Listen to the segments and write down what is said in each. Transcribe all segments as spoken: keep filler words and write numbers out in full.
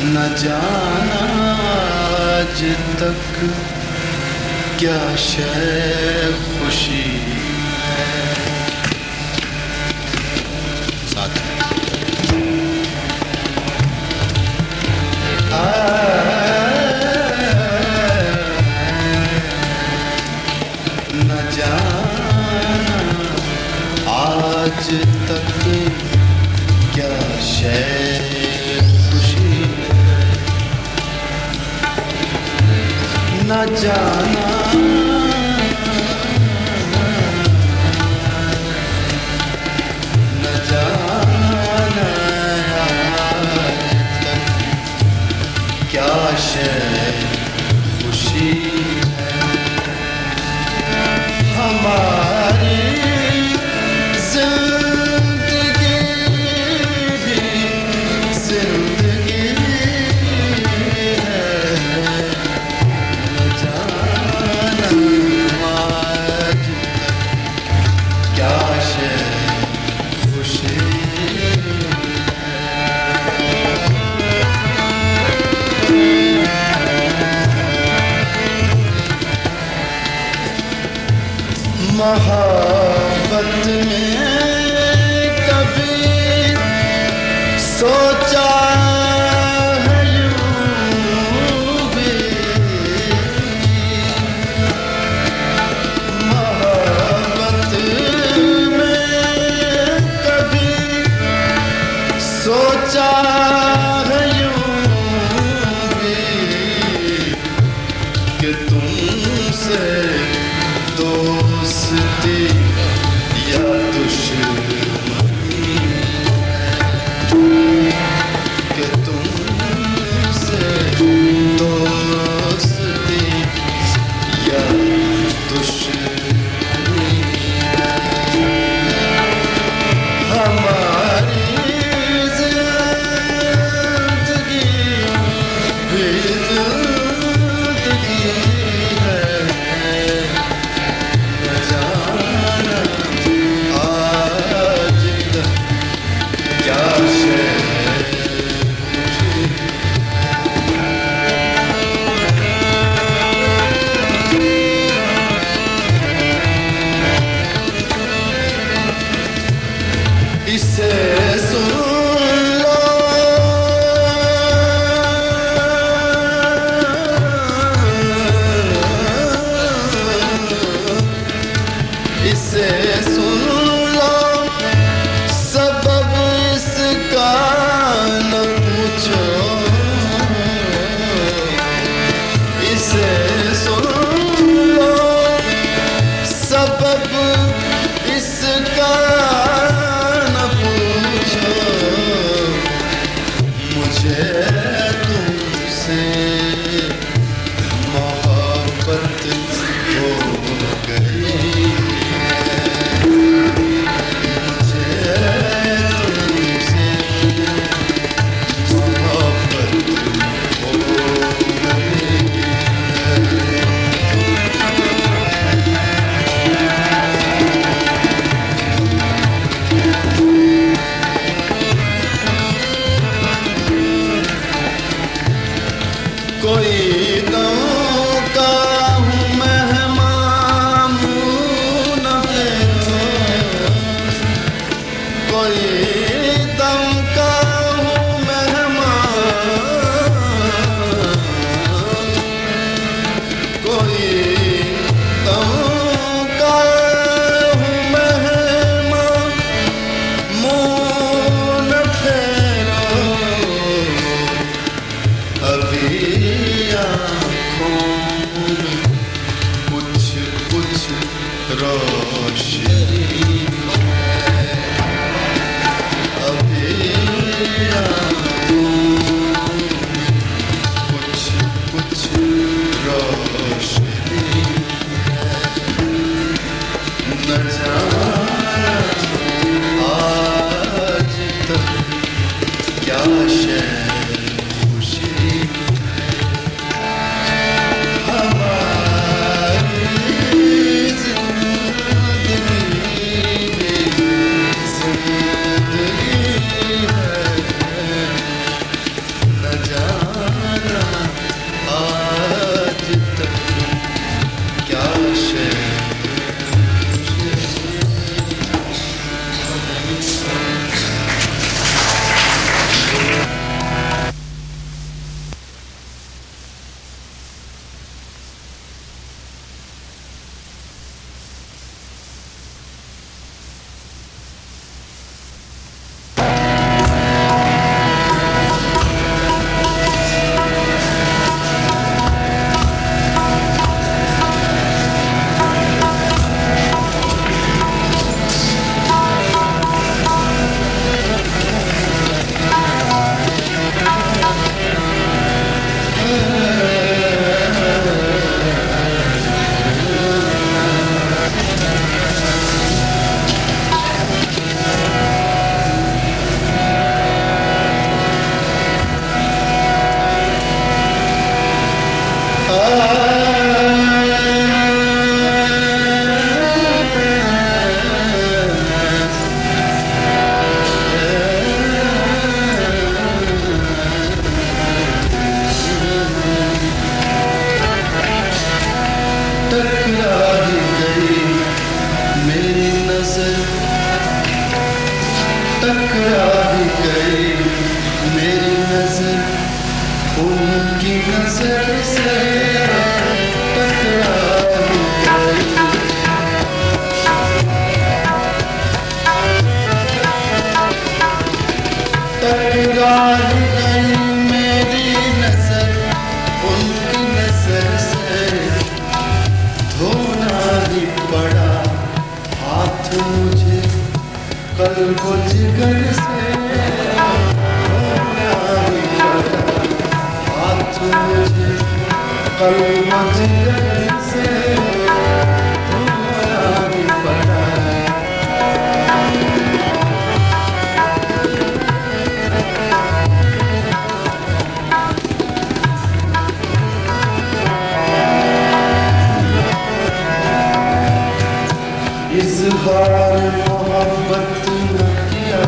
न जाना आज तक क्या शय खुशी है। साथ न जाना आज तक क्या शय खुशी है। न जाना न जाना आज तक क्या शय खुशी है। हमारी जिंदगी भी जिंदगी है। न जाना आज तक क्या शय खुशी मोहब्बत में कभी सोचा है यूं भी। मोहब्बत में कभी सोचा है यूं भी कि तुमसे दोस्ती या दुश्मनी कि तुमसे दोस्ती या दुश्मनी। हमारी जिंदगी भी जिंदगी है। इसे सुन लो इसे सुन लो सबब इसका न पूछो। इसे सुन लो सबब इसका मुझे तुमसे मोहब्बत हो गई है। मुझे तुमसे मोहब्बत हो गई है। कोई गम का हूँ मेहमान न देखो। कोई दम का हूँ मेहमान। कोई दम का हूँ मेहमान। मुँह न फेरो अभी उनकी नजर से टकरा गई। टकरा गई मेरी नजर उनकी नजर से, धोना ही पड़ा हाथ मुझे कल को जिगर से, धोना ही पड़ा हाथ मुझे कल को जिगर से, धोना ही पड़ा। इज़हार मोहब्बत न किया,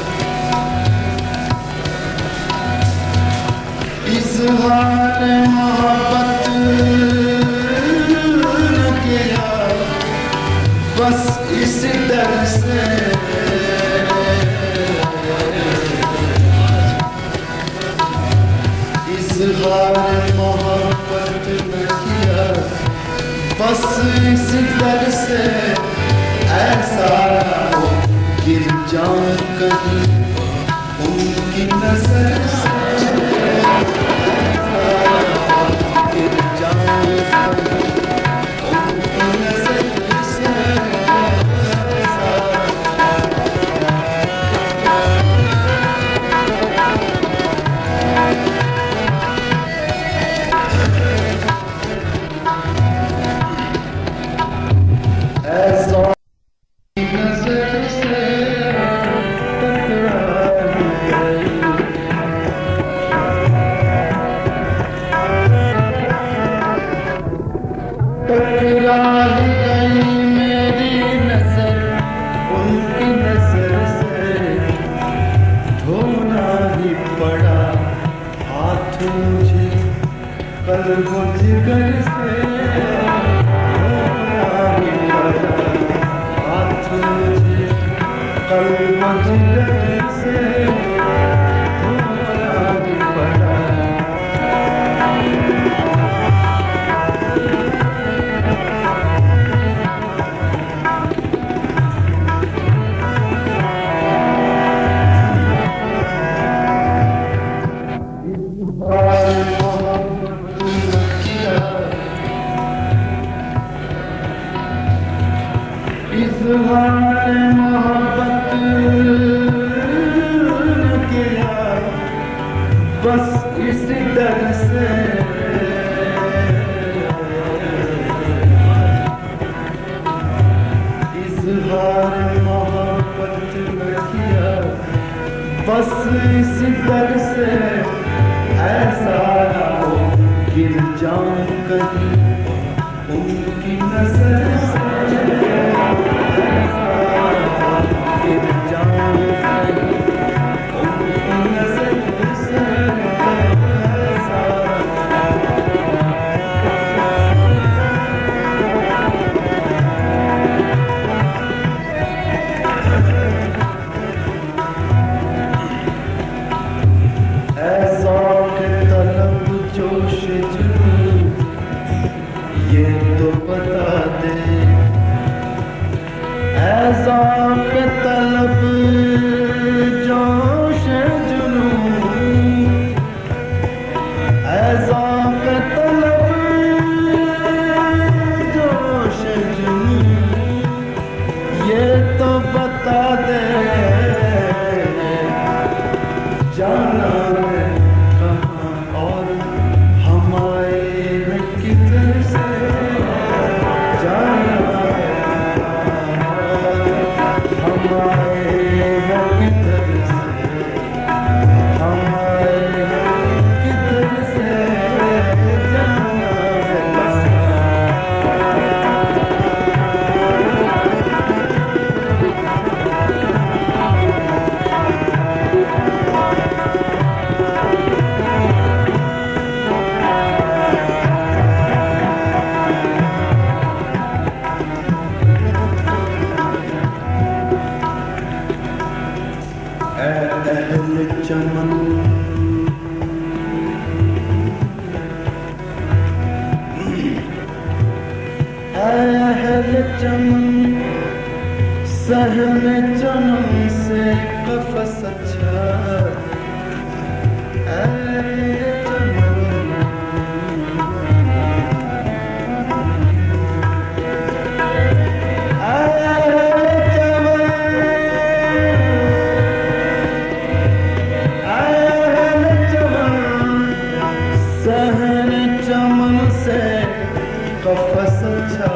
इज़हार मोहब्बत न किया, बस इस डर से इज़हार मोहब्बत न किया, बस इस डर से ऐसा हो गिर जाऊं कहीं उनकी नजर से, ऐसा हो गिर जाऊं कहीं उनकी नजर से, ऐसा ऐसा टकरा गई मेरी नजर उनकी नजर से, धोना ही पड़ा हाथ मुझे कल को जिगर से, धोना ही पड़ा हाथ मुझे कल को जिगर से, धोना ही पड़ा। इज़हार मोहब्बत न किया, बस इस डर से इज़हार मोहब्बत न किया, बस इस डर से ऐसा ना हो गिर जाऊं कहीं उनकी नजर से, गिर जाऊं कहीं उनकी नजर से, ऐसा चमन सहने चमन से कफस अच्छा कफस अच्छा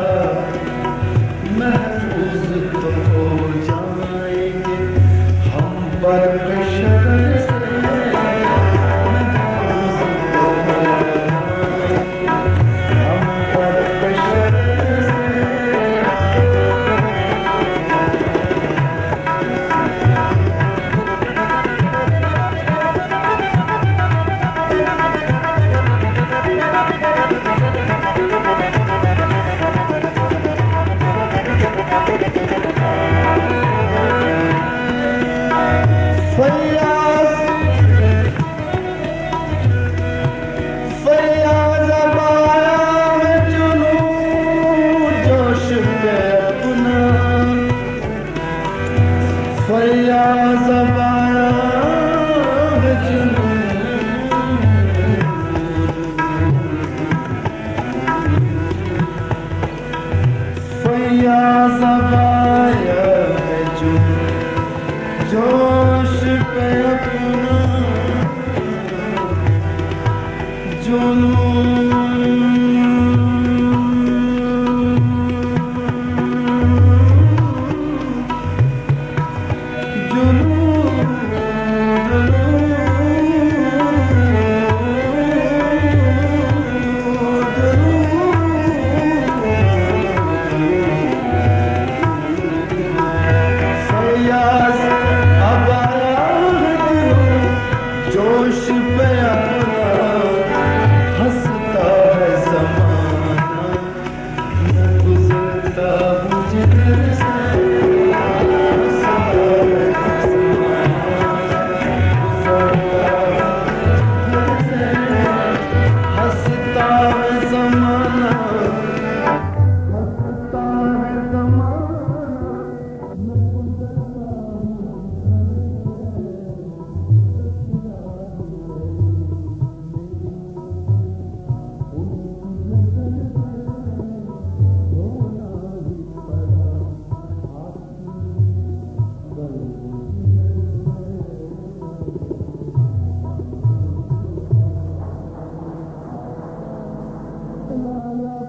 महफूज तो हो जाएंगे हम पर शरण से महफूज तो हो जाएंगे हम पर शरण से फयाज़ आया है जुनून फयाज़ आया है जुनून जोश पे अपना जुनून जोश पे अपना हंसता है ज़माना मैं गुज़रता हूँ जिधर से हंसता है ज़माना हंसता है ज़माना हंसता है ज़माना La la